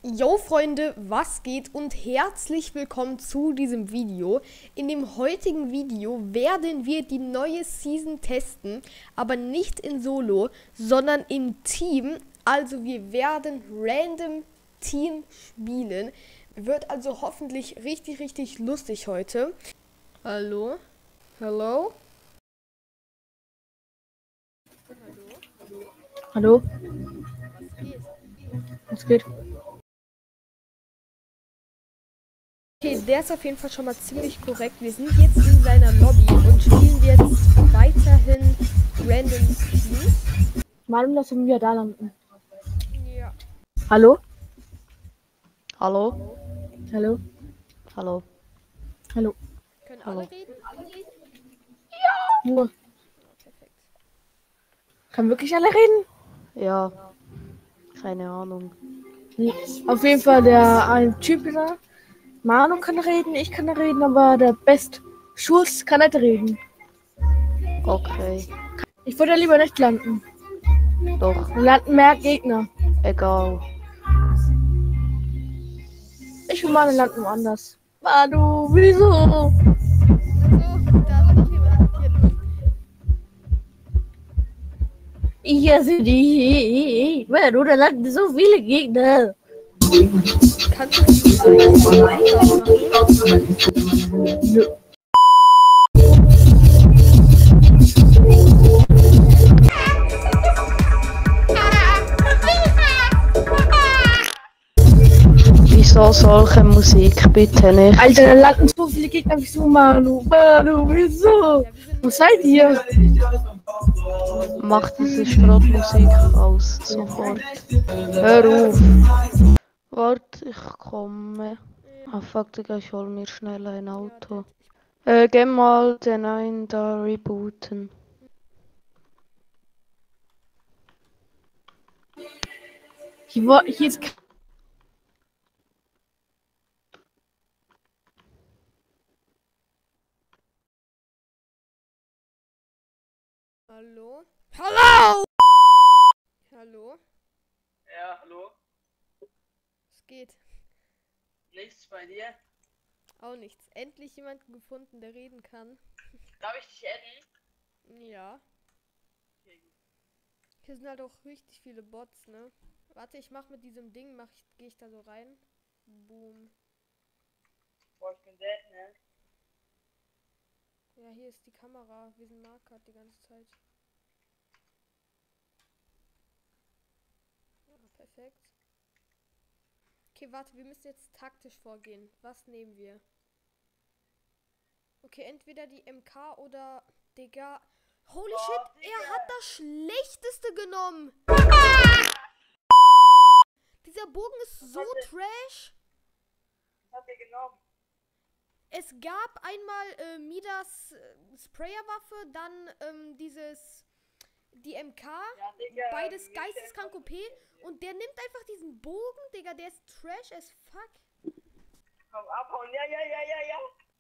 Yo Freunde, was geht und herzlich willkommen zu diesem Video. In dem heutigen Video werden wir die neue Season testen, aber nicht in Solo, sondern im Team. Also wir werden random Team spielen. Wird also hoffentlich richtig lustig heute. Hallo? Hallo? Hallo? Was geht? Was geht? Okay, der ist auf jeden Fall schon mal ziemlich korrekt. Wir sind jetzt in seiner Lobby und spielen jetzt weiterhin Random Teams. Malum, lass uns wieder da landen. Ja. Hallo? Hallo? Hallo? Hallo? Hallo? Können Hallo. alle reden? Nur, Perfekt. kann wirklich alle reden? Ja. Keine Ahnung. Auf jeden Fall der ein Typ da. Manu kann reden, ich kann reden, aber der Best Schulz kann nicht reden. Okay. Ich würde lieber nicht landen. Doch. Dann landen mehr Gegner. Egal. Ich will mal landen woanders. Manu, wieso? Achso, da hat noch jemand kopiert. Hier sind die. Manu, da landen so viele Gegner. Kannst du das machen? Nö. Wieso solche Musik? Bitte nicht. Alter, da landen so viele Gegner. Wieso, Manu? Manu, wieso? Ja, wir sind Wo seid ihr? Mach diese Schrottmusik aus. Sofort. Hör auf. Warte, ich komme. Ah fuck, Digga, ich hol mir schnell ein Auto. Geh mal den einen da rebooten. Hier ist Hallo? Hallo! Hallo? Ja, hallo? Es geht. Nichts bei dir? Auch nichts. Endlich jemanden gefunden, der reden kann. Darf ich dich adden? Ja. Okay, gut. Hier sind halt auch richtig viele Bots, ne? Warte, ich mach mit diesem Ding, gehe ich da so rein. Boom. Boah, ich bin dead, ne? Ja, hier ist die Kamera. Wir sind markert die ganze Zeit. Ja, perfekt. Okay, warte, wir müssen jetzt taktisch vorgehen. Was nehmen wir? Okay, entweder die MK oder... Digga. Holy Oh, shit, Digga. er hat das Schlechteste genommen. Dieser Bogen ist so trash. Was hat der genommen? Es gab einmal Midas Sprayerwaffe, dann die MK, Ja, Digga. beides wir geisteskrank stellen OP und der nimmt einfach diesen Bogen, Digga, der ist trash as fuck. Komm, abhauen. Ja.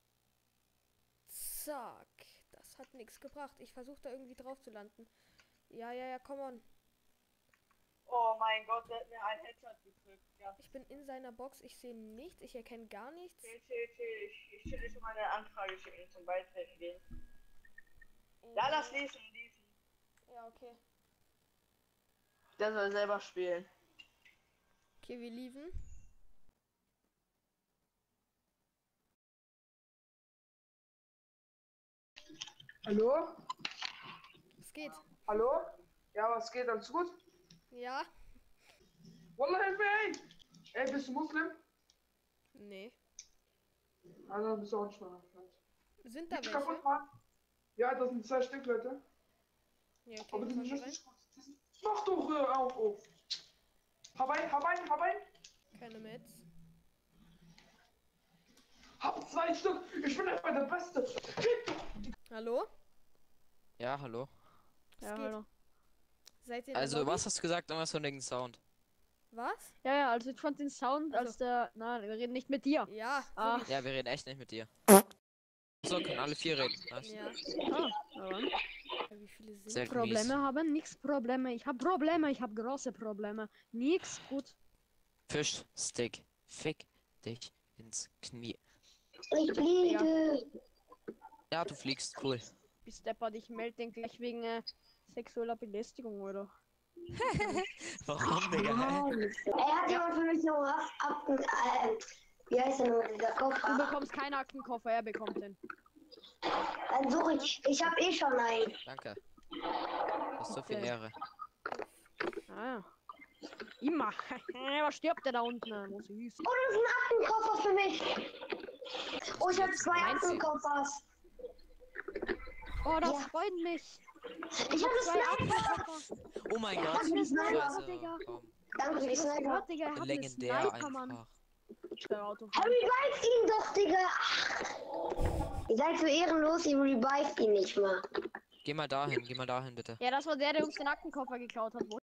Zack, das hat nichts gebracht. Ich versuche da irgendwie drauf zu landen. Ja, come on. Oh mein Gott, der hat mir einen Headshot gedrückt. Ja. Ich bin in seiner Box, ich sehe nichts, ich erkenne gar nichts. Chill. Ich will dir schon mal eine Anfrage schicken zum Beitreten gehen. Ja, lass lesen. Ja, okay. Der soll selber spielen. Okay, wir liefen. Hallo? Es geht. Hallo? Ja, was geht? Alles gut? Ja? Wallah, hilf mir, ey! Ey, bist du Muslim? Nee. Also, dann bist du auch nicht mal. Sind da Nicht welche? kaputt, Mann. Ja, das sind 2 Stück, Leute. Ja, okay, Aber die sind komm rein. richtig gut. Mach doch auf, auf. Hab ein. Keine Mets. Hab 2 Stück. Ich bin einfach der Beste. Hallo? Ja, hallo. Es Ja, geht. hallo. Seid ihr in der Also, Lobby? was hast du gesagt? Irgendwas von wegen Sound. Was? Ja, also ich fand den Sound Also. als der. Nein, wir reden nicht mit dir. Ja. Ah. Ja, wir reden echt nicht mit dir. So, können alle 4 reden. Nice. Ja. Aber Ja, wie viele sind Sehr Probleme mies. haben, nix Probleme. Ich habe Probleme, ich habe große Probleme. Nix gut. Fischstick. Fick dich ins Knie. Ich fliege. Ja, du fliegst, cool. Bis Deppert, ich melde den gleich wegen sexueller Belästigung, oder? Warum, Digga? Hat jemand für mich noch wie heißt der nur, dieser Du Koffer? bekommst keinen Aktenkoffer, er bekommt den. Dann suche ich habe eh schon einen. Danke. Das ist so viel Ehre. Ah. Immer. Was stirbt der da unten? Wo süß. Oh, das ist ein Aktenkoffer für mich. Oh, ich habe zwei Aktenkoffers. Oh, das Ja. freut mich. Ich habe Zwei Sniper. Aktenkoffer. Oh mein Gott. Hast du das Sniper? Scheiße, Digga? komm. Danke für die Sniper. Gehört, Digga, er hat einen Legendär Sniper, Mann. einfach. Der Auto. Revive ihn doch, Digga. Ihr seid so ehrenlos, ihr revived ihn nicht mal. Geh mal dahin, bitte. Ja, das war der uns den Aktenkoffer geklaut hat. Wo?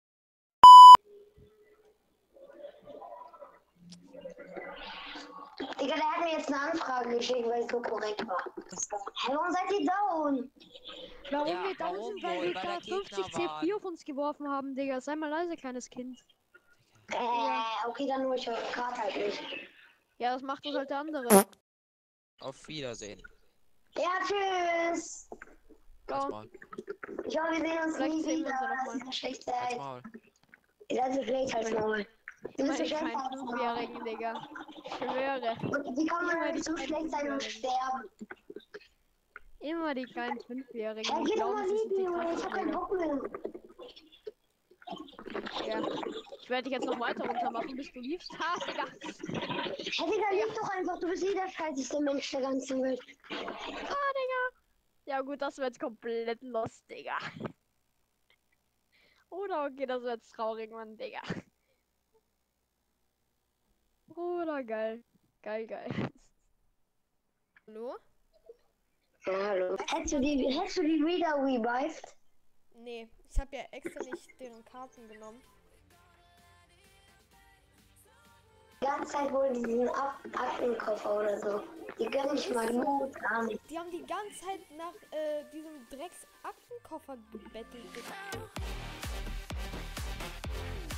Digga, der hat mir jetzt eine Anfrage geschickt, weil es so korrekt war. Hä, warum seid ihr down? Warum Ja, wir down warum sind, weil wohl? wir Weil gerade der Gegner 50 C4 auf uns geworfen haben, Digga. Sei mal leise, kleines Kind. Okay, dann nur ich eure Karte halt nicht. Ja, das macht uns halt der andere. Auf Wiedersehen. Ja, tschüss. Halt's Maul. Ich hoffe, wir sehen uns Vielleicht nie sehen wir uns wieder. ja noch Das mal. ist eine schlechte Halt's Zeit. Maul. Ihr seid so schlecht als Maul. Du bist so Ich schlecht keinen als Maul. 5-Jährigen, Digga. Ich schwöre. Und wie kann Immer man die so schlecht sein und sterben? Immer die kleinen 5-Jährigen. Ja, die geh doch glauben, mal sie sind lieben, die Junge. Ich hab keinen krassen, Bock mehr. Digga. Ja. Ich werde dich jetzt noch weiter runter machen, bis du liefst. Ha, Digga. Hey, Digga, lieb doch einfach. Du bist eh der scheißeste Mensch der ganzen Welt. Ah, Digga. Ja gut, das wird jetzt komplett lost, Digga. Oder okay, das wird jetzt traurig, Mann, Digga. Oder geil. Geil. Hallo? Ja, hallo. Hättest du die wieder revived? Nee, ich habe ja extra nicht deren Karten genommen. Die ganze Zeit wohl diesen Aktenkoffer oder so. Die gönnen mich mal gut gar nicht. Die haben die ganze Zeit nach diesem Drecks-Aktenkoffer gebettelt.